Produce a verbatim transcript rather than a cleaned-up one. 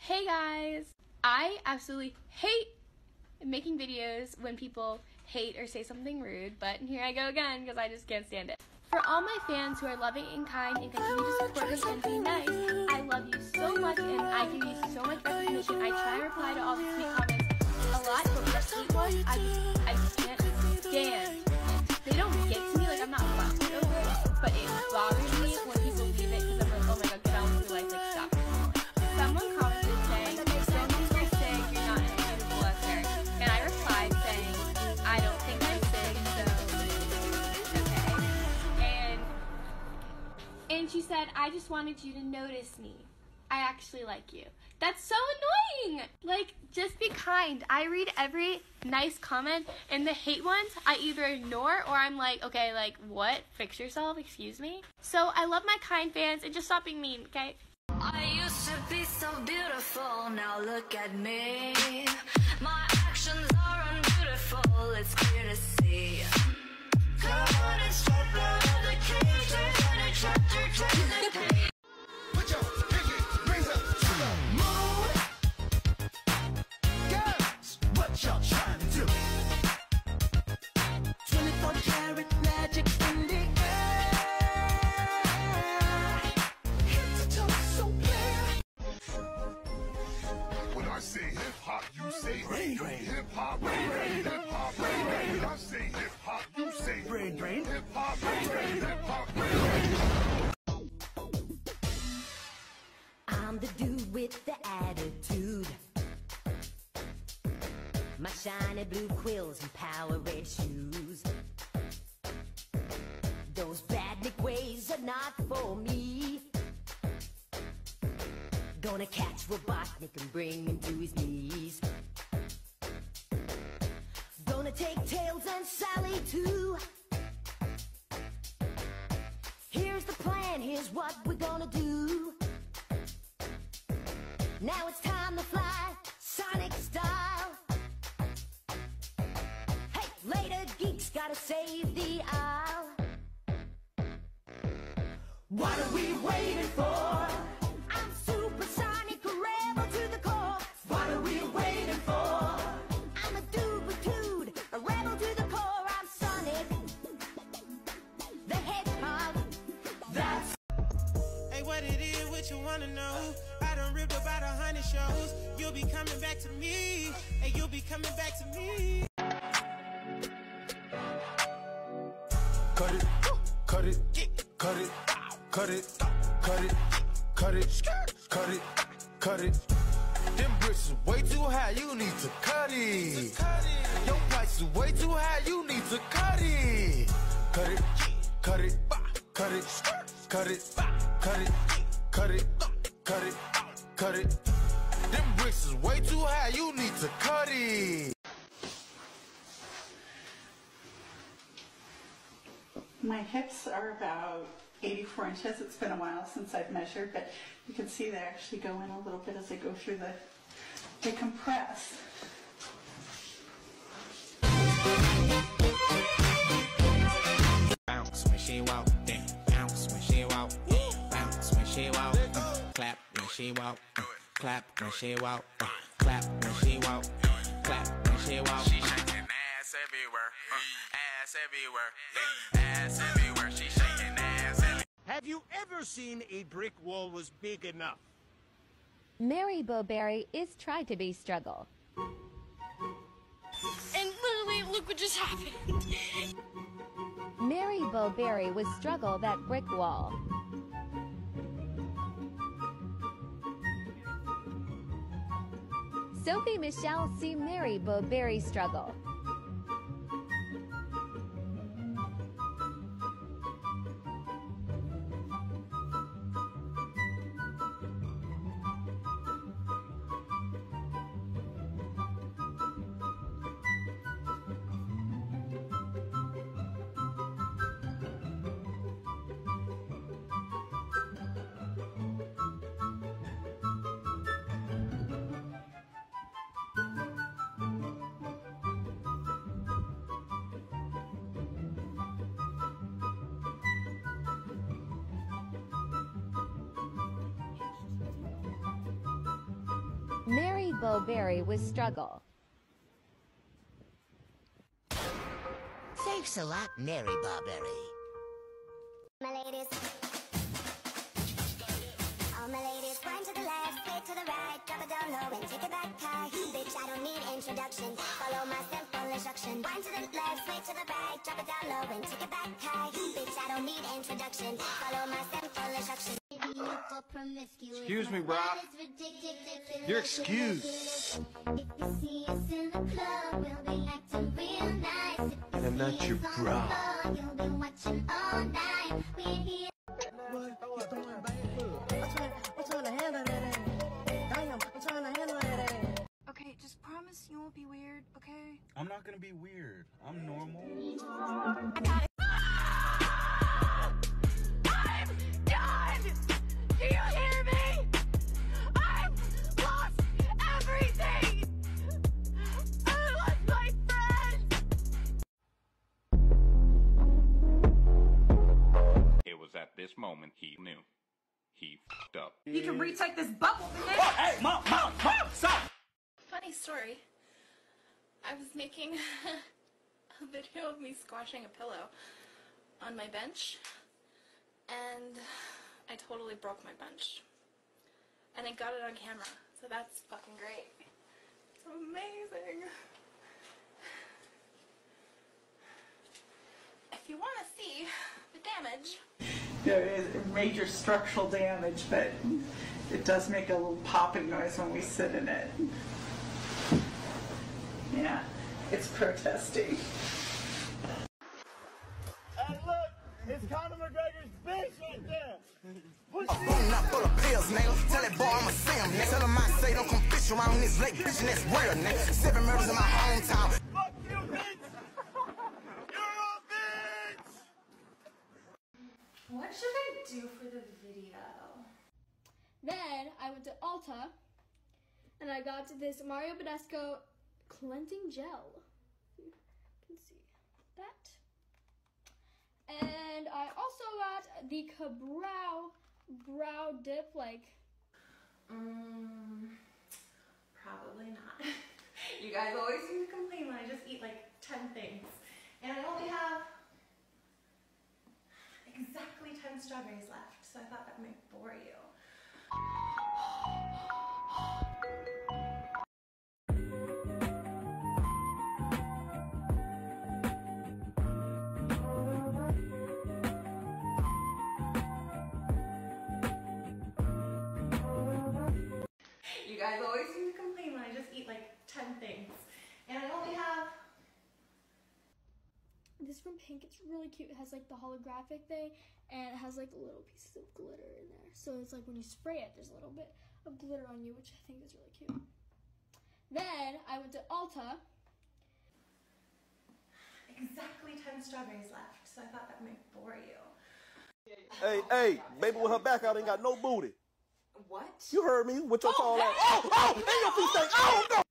Hey guys! I absolutely hate making videos when people hate or say something rude, but here I go again because I just can't stand it. For all my fans who are loving and kind and continue to support me and be nice, I love you so much and I give you so much recognition. I try to reply to all the sweet comments a lot, but with the hate ones, I just, I just can't stand. They don't get to me, like I'm not busted over it, but it bothers me when people leave it because I'm like, oh my god, get on with your life, like stop it. Someone commented saying, don't think you're sick, you're not as beautiful as her. And I replied saying, I don't think I'm sick, so okay. And and she said, I just wanted you to notice me. I actually like you. That's so annoying! Like, just be kind. I read every nice comment, and the hate ones I either ignore or I'm like, okay, like, what? Fix yourself, excuse me? So I love my kind fans, and just stop being mean, okay? I used to be so beautiful, now look at me. My actions are unbeautiful, it's clear to see. Come on and step out of the cage, turn a chapter, turn the page. Put your pinky rings up to the moon. Girls, what y'all trying to do? twenty-four karat magic in the I say hip hop, you say brain drain. Hip hop, brain drain. Hip hop, brain drain. When I say hip hop, you say brain drain. Hip hop, brain drain. Hip hop, brain drain. I'm the dude with the attitude. My shiny blue quills and power red shoes. Those badnik ways are not for me. Gonna catch Robotnik and bring him to his knees. Gonna take Tails and Sally too. Here's the plan, here's what we're gonna do. Now it's time to fly, Sonic style. Hey, later geeks gotta save the aisle. What are we waiting for? You wanna know? I done ripped about a hundred shows. You'll be coming back to me, and you'll be coming back to me. Cut it, cut it, cut it, cut it, cut it, cut it, cut it, cut it. Them bricks is way too high, you need to cut it. Your price is way too high, you need to cut it. Cut it, cut it, cut it, cut it, cut it. Cut it, cut it, cut it. Them bricks is way too high, you need to cut it. My hips are about eighty-four inches. It's been a while since I've measured, but you can see they actually go in a little bit as I go through the, they compress. Bounce when she walk, damn. Bounce when she walk, bounce when she walk. Uh, clap when she walk, uh, clap when she walk, uh, clap when she walk, clap when she walk. She shaking ass everywhere, uh, ass everywhere, ass everywhere. She shaking ass everywhere. Have you ever seen a brick wall was big enough? Mary Bowberry is tried to be struggle. And literally, look what just happened. Mary Bowberry was struggle that brick wall. Sophie Michelle see Mary Bowberry struggle. Bowberry with struggle. Thanks a lot, Mary Bowberry. My ladies, all my ladies, wind to the left, sway to the right, drop it down low and take it back high. Bitch, I don't need introduction, follow my simple instruction. Wind to the left, sway to the right, drop it down low and take it back high. Bitch, I don't need introduction, follow my simple instruction. Excuse me, bro. You're excused. If you see us in the club, we'll be acting real nice. And I'm not your bra. You'll be watching all night. We're here. Okay, just promise you won't be weird, okay? I'm not gonna be weird. I'm normal. I got it. I'm done! Do you hear me? I've lost everything! I lost my friends! It was at this moment he knew. He fucked up. You can retake this bubble, bitch! Oh, hey, mom, mom, mom, stop! Funny story. I was making a video of me squashing a pillow on my bench, and I totally broke my bench. And I got it on camera, so that's fucking great. It's amazing. If you want to see the damage, There is major structural damage, but it does make a little popping noise when we sit in it. Yeah, it's protesting. Hey, look! It's Conor McGregor's bitch right there! Push I'm not full of pills, nigga. Tell that boy I'ma see him, nigga. Tell him I say don't come fish around this lake, bitch, and that's real, nigga. Seven murders in my hometown. Fuck you, bitch! You're a bitch! what should I do for the video? Then I went to Ulta and I got this Mario Badescu cleansing gel. You can see that. And I also got the Ka-Brow brow dip, like, Mm, probably not. You guys always seem to complain when I just eat like ten things. And I only have exactly ten strawberries left, so I thought that might bore you. You guys always seem to complain when I just eat like ten things. And I only have... this from Pink. It's really cute. It has like the holographic thing, and it has like little pieces of glitter in there. So it's like when you spray it, there's a little bit of glitter on you, which I think is really cute. Then I went to Ulta. Exactly ten strawberries left, so I thought that might bore you. Hey, hey, baby with her back out ain't got no booty. What? You heard me with your tall ass. Oh, oh, and your feet stink. Oh, no!